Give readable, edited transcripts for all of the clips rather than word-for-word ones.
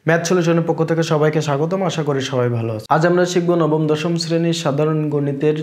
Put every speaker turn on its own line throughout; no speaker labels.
Math সলিউশনের পক্ষ থেকে সবাইকে স্বাগতম। আশা করি সবাই ভালো আছে। আজ আমরা শিখব নবম-দশম শ্রেণীর সাধারণ গণিতের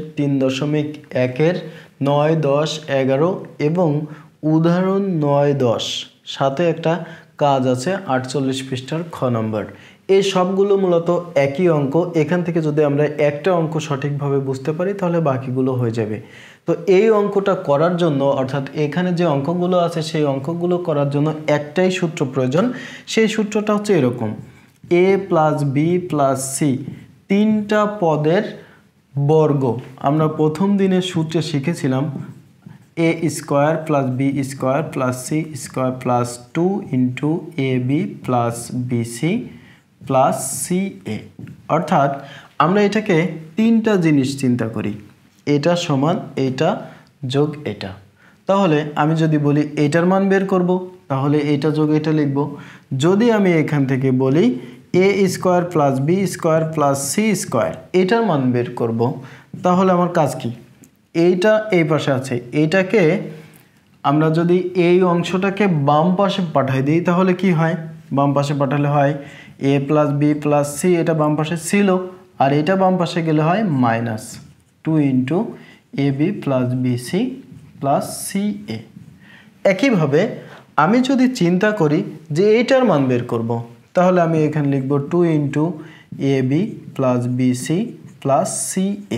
3.1 9, 10, 11 এবং উদাহরণ 9, 10 সাথে একটা কাজ আছে 48 পৃষ্ঠার খ নম্বর। এই সবগুলো মূলত একই অঙ্ক। এখান থেকে যদি আমরা একটা অঙ্ক সঠিকভাবে বুঝতে পারি তাহলে বাকিগুলো হয়ে যাবে। তো এই অঙ্কটা করার জন্য অর্থাৎ এখানে যে অঙ্কগুলো আছে সেই অঙ্কগুলো করার জন্য একটাই সূত্র প্রয়োজন। সেই সূত্রটা হচ্ছে এরকম: a plus B plus C, তিনটা পদের বর্গ। আমরা প্রথম দিনের সূত্রে শিখেছিলাম a square plus B square plus C square plus 2 into A B plus BC plus C A. অর্থাৎ আমরা এটাকে তিনটা জিনিস চিন্তা করি, এটা সমান এটা যোগ এটা। তাহলে আমি যদি বলি এটার মান বের করব, তাহলে এটা যোগ এটা লিখব। যদি আমি এখান থেকে বলি A square plus B square plus C square, এটার মান বের করব, তাহলে আমার কাজ কি? এইটা এই পাশে আছে, এইটাকে আমরা যদি এই অংশটাকে বাম পাশে পাঠাই দিই তাহলে কি হয়? বাম পাশে পাঠালে হয় A plus B plus C, এটা বাম পাশে ছিল, আর এটা বাম পাশে গেলে হয় minus 2 into A B plus BC plus C A. একইভাবে আমি যদি চিন্তা করি যে এইটার মান বের করব, তাহলে আমি এখানে লিখব 2 into A B plus BC plus C A.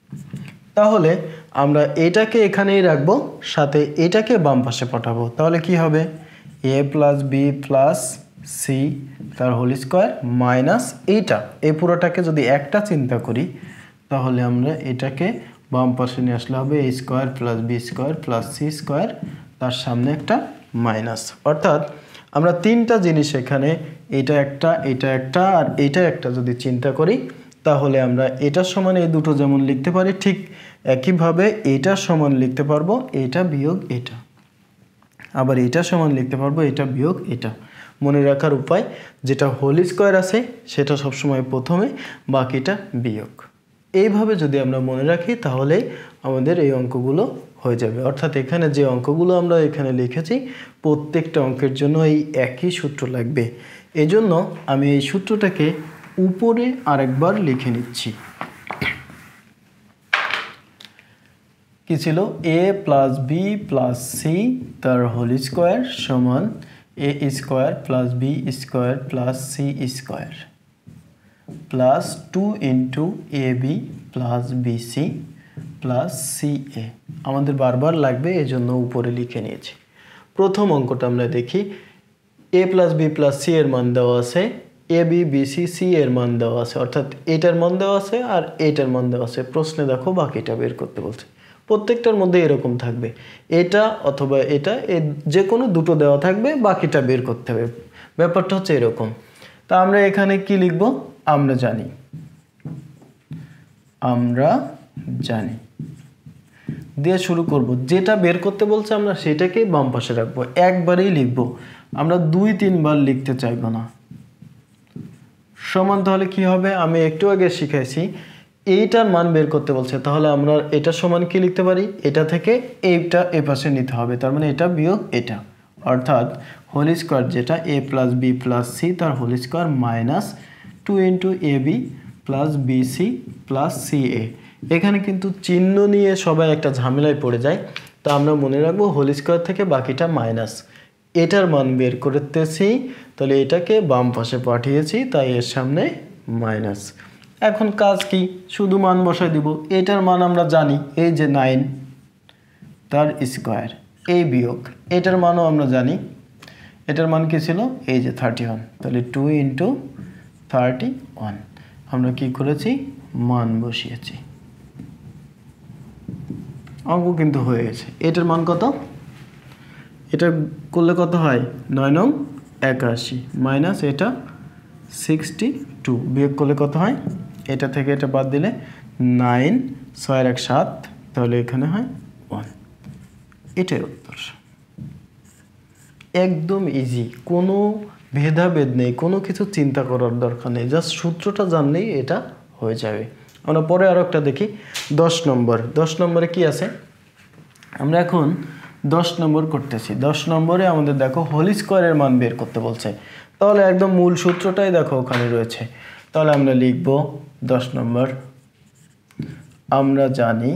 তাহলে আমরা এটাকে এখানেই রাখবো, সাথে এটাকে বাম পাশে পাঠাবো। তাহলে কি হবে? A plus B plus C তার হোল স্কোয়ার মাইনাস এইটা, এই পুরোটাকে যদি একটা চিন্তা করি তাহলে আমরা এটাকে বাম পাশে নিয়ে আসলে হবে A square plus B square plus C square, তার সামনে একটা মাইনাস। অর্থাৎ আমরা তিনটা জিনিস এখানে, এটা একটা এটা একটা আর এটা একটা যদি চিন্তা করি তাহলে আমরা এটার সমান এই দুটো যেমন লিখতে পারি, ঠিক একইভাবে এটার সমান লিখতে পারবো এটা বিয়োগ এটা, আবার এটা সমান লিখতে পারবো এটা বিয়োগ এটা। মনে রাখার উপায়, যেটা হোল স্কোয়ার আছে সেটা সবসময় প্রথমে, বাকিটা বিয়োগ। এইভাবে যদি আমরা মনে রাখি তাহলে আমাদের এই অঙ্কগুলো হয়ে যাবে। অর্থাৎ এখানে যে অঙ্কগুলো আমরা এখানে লিখেছি প্রত্যেকটা অঙ্কের জন্য এই একই সূত্র লাগবে। এজন্য আমি এই সূত্রটাকে উপরে আরেকবার লিখে নিচ্ছি। কি ছিল? A plus B plus C তার হোল স্কোয়ার সমান A square plus B square plus C square plus 2 into A B plus BC plus C A. আমাদের বারবার লাগবে, এজন্য উপরে লিখে নিয়েছি। প্রথম অঙ্কটা আমরা দেখি। A plus B plus C এর মান দেওয়া আছে, এ বি বিসি সি এর মান দেওয়া আছে, অর্থাৎ এটার মান দেওয়া আছে আর এটার মান দেওয়া আছে। প্রশ্নে দেখো বাকিটা বের করতে বলছে। প্রত্যেকটার মধ্যে এরকম থাকবে, এটা অথবা এটা, যে কোনো দুটো দেওয়া থাকবে, বাকিটা বের করতে হবে। ব্যাপারটা হচ্ছে এরকম। তা আমরা এখানে কি লিখব? আমরা জানি দিয়ে শুরু করব। যেটা বের করতে বলছে আমরা সেটাকেই বাম পাশে রাখবো, একবারেই লিখব, আমরা 2-3 বার লিখতে চাইব না। সমান তাহলে কি হবে? আমি একটু আগে শিখাইছি এইটার মান বের করতে বলছে, তাহলে আমরা এটা সমান কি লিখতে পারি? এটা থেকে এইটা এ পাশে নিতে হবে, তার মানে এটা বিয়োগ এটা। অর্থাৎ হোল স্কোয়ার যেটা A plus B plus C তার whole square minus 2 into A B plus BC plus C A. এখানে কিন্তু চিহ্ন নিয়ে সবাই একটা ঝামেলায় পড়ে যায়, তা আমরা মনে রাখবো হোল স্কোয়ার থেকে বাকিটা মাইনাস। এটার মান বের করতেছি, তাহলে এটাকে বাম পাশে পাঠিয়েছি, তাই এর সামনে মাইনাস। এখন কাজ কি? শুধু মান বসাই দিব। এটার মান আমরা জানি, এই যে 9 তার স্কোয়ার, এই বিয়োগ এটার মানও আমরা জানি, এটার মান কি ছিল? এই যে 31, তাহলে 2 ইন্টু 31। আমরা কি করেছি? মান বসিয়েছি। অঙ্ক কিন্তু হয়ে গেছে। এটার মান কত? এটা করলে কত হয়? 9 × 81 মাইনাস এটা 62, বিয়োগ করলে কত হয়? এটা থেকে এটা বাদ দিলে 9, 6 আর 1 7, তাহলে এখানে হয় 1। এটাই উত্তর। একদম ইজি, কোনো ভেদাভেদ নেই, কোনো কিছু চিন্তা করার দরকার নেই, জাস্ট সূত্রটা জানলেই এটা হয়ে যাবে। আমরা পরে আরও একটা দেখি। 10 নম্বর। 10 নম্বরে কি আছে? আমরা এখন 10 নম্বর করতেছি। 10 নম্বরে আমাদের দেখো হোল স্কোয়ারের মান বের করতে বলছে। তাহলে একদম মূল সূত্রটাই দেখো ওখানে রয়েছে। তাহলে আমরা লিখব 10 নম্বর, আমরা জানি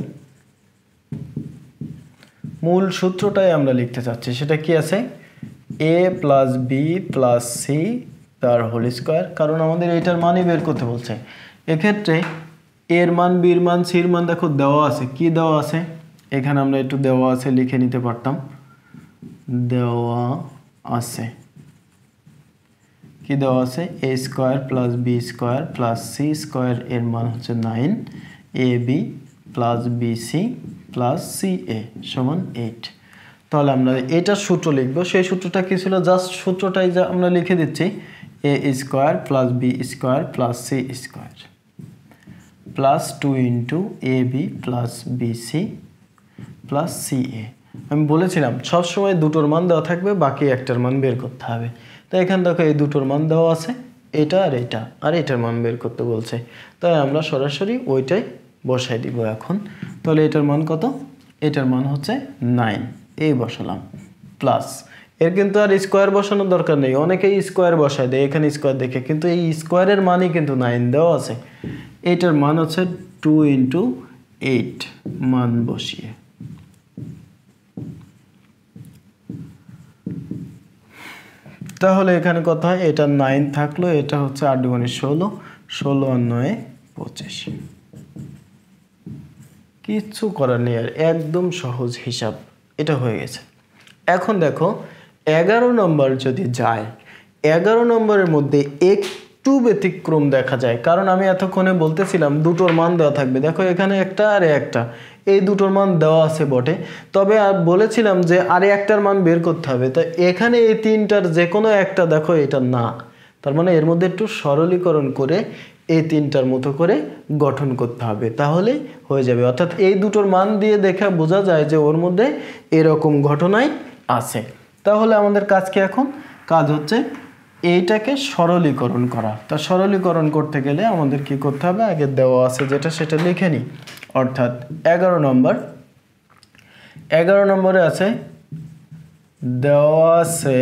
মূল সূত্রটাই আমরা লিখতে চাচ্ছি, সেটা কি আছে a plus B plus C তার হোল স্কোয়ার, কারণ আমাদের এইটার মানই বের করতে বলছে। এক্ষেত্রে এর মান, বির মান, সির মান দেখো দেওয়া আছে। কি দেওয়া আছে এখানে আমরা একটু দেওয়া আছে লিখে নিতে পারতাম। দেওয়া আছে কি দেওয়া আছে, a square plus B square plus C square এর মান হচ্ছে 9, A B plus B C plus C A সমান 8। তাহলে আমরা এটার সূত্র লিখবো। সেই সূত্রটা কি ছিল, জাস্ট সূত্রটাই যা আমরা লিখে দিচ্ছি, A square plus B square plus C square plus 2 into A B plus B C plus C A. আমি বলেছিলাম সবসময় দুটোর মান দেওয়া থাকবে, বাকি একটার মান বের করতে হবে। তো এখানে দেখো এই দুটোর মান দেওয়া আছে, এটা আর এটা, আর এটার মান বের করতে বলছে। তাই আমরা সরাসরি ওইটাই বসাই দিব এখন। তাহলে এটার মান কত, এটার মান হচ্ছে 9, এই বসালাম প্লাস। এর কিন্তু আর স্কোয়ার বসানোর দরকার নেই, অনেকেই স্কোয়ার বসায় দেয় এখানে স্কোয়ার দেখে, কিন্তু এই স্কোয়ারের মানই কিন্তু 9 দেওয়া আছে। এটার মান হচ্ছে 2 ইন্টু 8 মান বসিয়ে। তাহলে এখানে কত হয়, এটা 9 থাকলো, এটা হচ্ছে 8 গুণে 16, 16 আর 9 25। কিচ্ছু করার নেই আর, একদম সহজ হিসাব, এটা হয়ে গেছে। এখন দেখো 11 নম্বর যদি যায়, 11 নম্বরের মধ্যে একটু ব্যতিক্রম দেখা যায়, কারণ আমি এতক্ষণে বলতেছিলাম দুটোর মান দেওয়া থাকবে। দেখো এখানে একটা আর একটা, এই দুটোর মান দেওয়া আছে বটে, তবে আর বলেছিলাম যে আরে একটার মান বের করতে হবে। তো এখানে এই তিনটার যে কোনো একটা দেখো এটা না, তার মানে এর মধ্যে একটু সরলীকরণ করে এই তিনটার মতো করে গঠন করতে হবে, তাহলে হয়ে যাবে। অর্থাৎ এই দুটোর মান দিয়ে দেখা বোঝা যায় যে ওর মধ্যে এরকম ঘটনাই আছে। তাহলে আমাদের কাজ কি এখন, কাজ হচ্ছে এইটাকে সরলীকরণ করা। তা সরলীকরণ করতে গেলে আমাদের কি করতে হবে, আগে দেওয়া আছে যেটা সেটা লিখে নিই। অর্থাৎ 11 নম্বরে আছে, দেওয়া আছে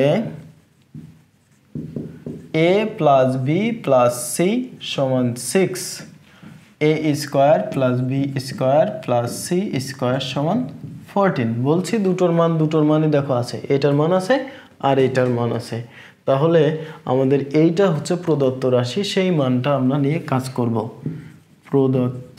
a plus B plus C সমান 6, A square plus B square plus C square সমান 14। বলছি দুটোর মানই দেখো আছে, এটার মান আছে আর এটার মান আছে। তাহলে আমাদের এইটা হচ্ছে প্রদত্ত রাশি, সেই মানটা আমরা নিয়ে কাজ করব। প্রদত্ত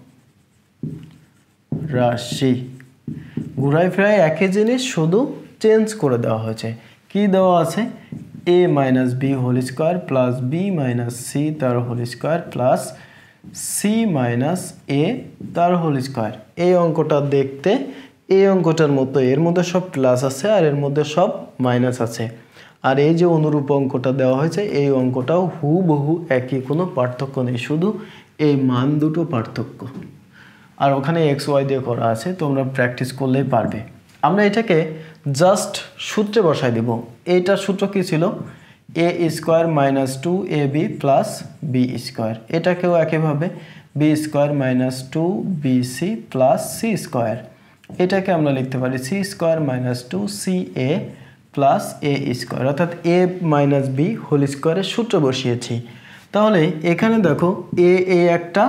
রাশি ঘুরাই ফেরাই একই জিনিস, শুধু চেঞ্জ করে দেওয়া হয়েছে। কি দেওয়া আছে, a minus B whole square plus B minus C তার whole square plus C minus A তার হোল স্কোয়ার। এই অঙ্কটা দেখতে এই অঙ্কটার মতো, এর মধ্যে সব প্লাস আছে আর এর মধ্যে সব মাইনাস আছে। আর এই যে অনুরূপ অঙ্কটা দেওয়া হয়েছে, এই অঙ্কটাও হুবহু একই, কোনো পার্থক্য নেই, শুধু এই মান দুটো পার্থক্য। আর ওখানে এক্স ওয়াই দিয়ে করা আছে, তোমরা প্র্যাকটিস করলেই পারবে। আমরা এটাকে জাস্ট সূত্রে বসাই দিব। এইটার সূত্র কি ছিল, A square minus 2 A B plus B square. এটাকেও একইভাবে B square minus 2 B C plus C square. এটাকে আমরা লিখতে পারি C square minus 2 C A plus A square, অর্থাৎ এ মাইনাস বি হোল স্কোয়ারের সূত্র বসিয়েছি। তাহলে এখানে দেখো এ একটা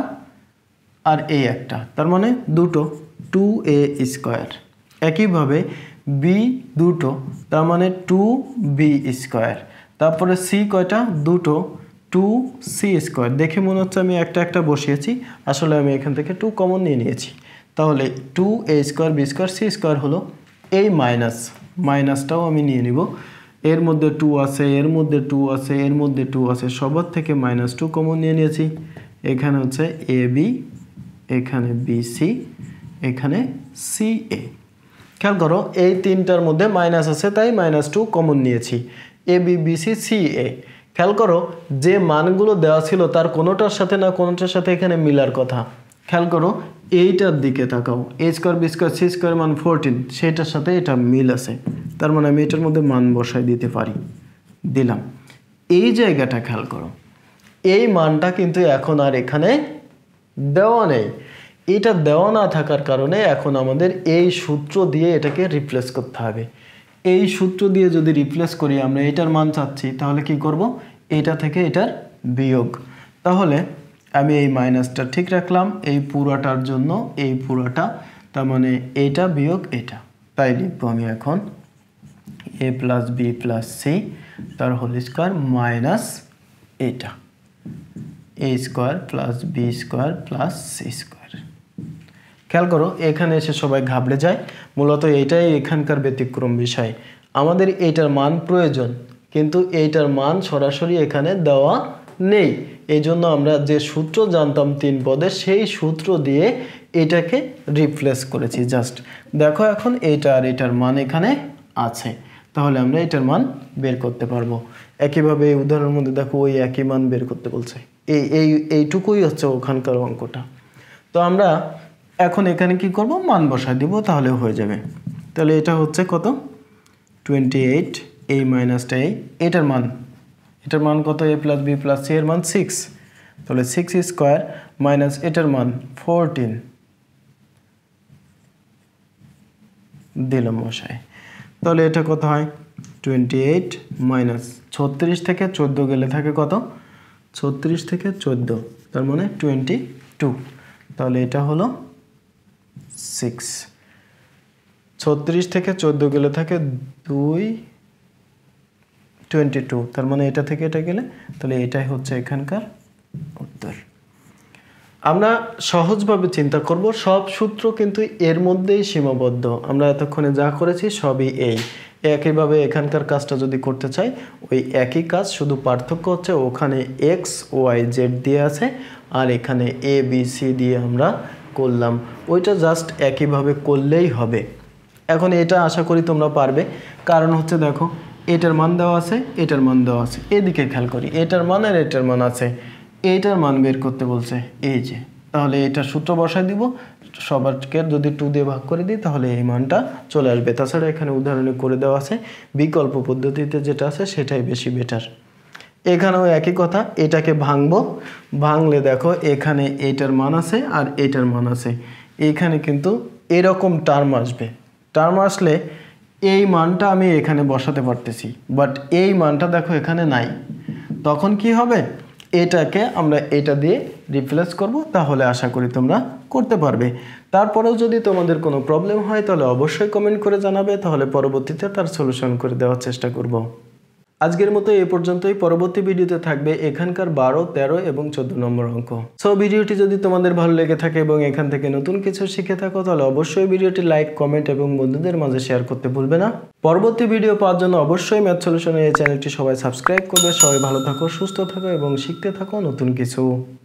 আর এ একটা, তার মানে দুটো, 2a স্কোয়ার। একইভাবে বি দুটো, তার মানে 2b স্কোয়ার। তারপরে সি কয়টা, দুটো, 2c স্কোয়ার। দেখে মনে হচ্ছে আমি একটা বসিয়েছি, আসলে আমি এখান থেকে 2 কমন নিয়ে নিয়েছি। তাহলে 2a square B square C square হলো। এই মাইনাসটাও আমি নিয়ে নিব। এর মধ্যে 2 আছে, এর মধ্যে 2 আছে, এর মধ্যে 2 আছে, সবার থেকে -2 কমন নিয়ে নিয়েছি। এখানে হচ্ছে এ বি, এখানে বিসি, এখানে সিএ। খেয়াল করো এই তিনটার মধ্যে মাইনাস আছে, তাই -2 কমন নিয়েছি। A B BC CA. খেয়াল করো যে মানগুলো দেওয়া ছিল তার কোনোটার সাথে না কোনোটার সাথে এখানে মিলার কথা। খেয়াল করো এইটার দিকে তাকাও, A square B square C square মান 14, সেটার সাথে এটা মিল আছে, তার মানে আমি এটার মধ্যে মান বসাই দিতে পারি, দিলাম। এই জায়গাটা খেয়াল করো, এই মানটা কিন্তু এখন আর এখানে দেওয়া নেই। এটা দেওয়া না থাকার কারণে এখন আমাদের এই সূত্র দিয়ে এটাকে রিপ্লেস করতে হবে। এই সূত্র দিয়ে যদি রিপ্লেস করি, আমরা এটার মান চাচ্ছি, তাহলে কি করব, এটা থেকে এটার বিয়োগ। তাহলে আমি এই মাইনাসটা ঠিক রাখলাম এই পুরাটার জন্য, এই পুরাটা, তার মানে এটা বিয়োগ এটা। তাই লিখবো আমি এখন a plus B plus C তার হোল স্কোয়ার মাইনাস এটা A square plus B square plus C square. খেয়াল করো, এখানে এসে সবাই ঘাবড়ে যায়, মূলত এইটাই এখানকার ব্যতিক্রম বিষয়। আমাদের এইটার মান প্রয়োজন, কিন্তু এইটার মান সরাসরি এখানে দেওয়া নেই। এই জন্য আমরা যে সূত্র জানতাম 3 পদে, সেই সূত্র দিয়ে এটাকে রিপ্লেস করেছি। জাস্ট দেখো এখন এইটা আর এটার মান এখানে আছে, তাহলে আমরা এটার মান বের করতে পারবো। একইভাবে এই উদাহরণের মধ্যে দেখো ওই একই মান বের করতে বলছে, এইটুকুই হচ্ছে ওখানকার অঙ্কটা। তো আমরা এখন এখানে কি করব, মান বসায় দিব, তাহলে হয়ে যাবে। তাহলে এটা হচ্ছে কত, 28, এই মাইনাসটা এটার মান কত, a plus B plus C এর মান 6, তাহলে 6 স্কোয়ার মাইনাস এটার মান 14 দিলাম বসায়। তাহলে এটা কত হয়, 28 মাইনাস 36 থেকে 14 গেলে থাকে কত, 36 থেকে 14, তার মানে 22। তাহলে এটা হলো 6। 36 থেকে 14 গেলে থাকে 22, তার মানে এটা থেকে এটা গেলে, তাহলে এটাই হচ্ছে এখানকার উত্তর। আমরা সহজভাবে চিন্তা করব, সব সূত্র কিন্তু এর মধ্যেই সীমাবদ্ধ। আমরা এতক্ষণে যা করেছি সবই একইভাবে এখানকার কাজটা যদি করতে চাই, ওই একই কাজ, শুধু পার্থক্য হচ্ছে ওখানে এক্স ওয়াই জেড দিয়ে আছে আর এখানে এ বি সি দিয়ে আমরা করলাম। ওইটা জাস্ট একইভাবে করলেই হবে। এখন এটা আশা করি তোমরা পারবে, কারণ হচ্ছে দেখো এটার মান দেওয়া আছে, এটার মান দেওয়া আছে, এদিকে খেয়াল করি এটার মান আর এটার মান আছে, এইটার মান বের করতে বলছে এই যে, তাহলে এটা সূত্র বসায় দিব, সবারকে যদি 2 দিয়ে ভাগ করে দিই তাহলে এই মানটা চলে আসবে। তাছাড়া এখানে উদাহরণে করে দেওয়া আছে, বিকল্প পদ্ধতিতে যেটা আছে সেটাই বেশি বেটার। এখানেও একই কথা, এটাকে ভাঙলে দেখো এখানে এইটার মান আছে আর এইটার মান আছে, এখানে কিন্তু এরকম টার্ম আসবে। টার্ম আসলে এই মানটা আমি এখানে বসাতে পারতেছি, বাট এই মানটা দেখো এখানে নাই। তখন কি হবে, এটাকে আমরা এটা দিয়ে রিপ্লেস করব, তাহলে আশা করি তোমরা করতে পারবে। তারপরেও যদি তোমাদের কোনো প্রবলেম হয় তাহলে অবশ্যই কমেন্ট করে জানাবে, তাহলে পরবর্তীতে তার সলিউশন করে দেওয়ার চেষ্টা করব। আজকের মতো এই পর্যন্তই। পরবর্তী ভিডিওতে থাকবে এখানকার 12, 13 এবং 14 নম্বর অঙ্ক। সো ভিডিওটি যদি তোমাদের ভালো লেগে থাকে এবং এখান থেকে নতুন কিছু শিখে থাকো, তাহলে অবশ্যই ভিডিওটি লাইক, কমেন্ট এবং বন্ধুদের মাঝে শেয়ার করতে ভুলবে না। পরবর্তী ভিডিও পাওয়ার জন্য অবশ্যই ম্যাথ সলিউশনের এই চ্যানেলটি সবাই সাবস্ক্রাইব করবে। সবাই ভালো থাকো, সুস্থ থাকো এবং শিখতে থাকো নতুন কিছু।